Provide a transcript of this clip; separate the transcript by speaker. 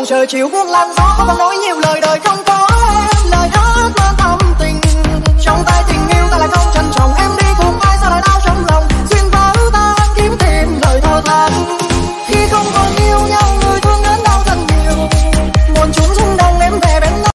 Speaker 1: sợ chịu buông làn gió, không nói nhiều lời đời không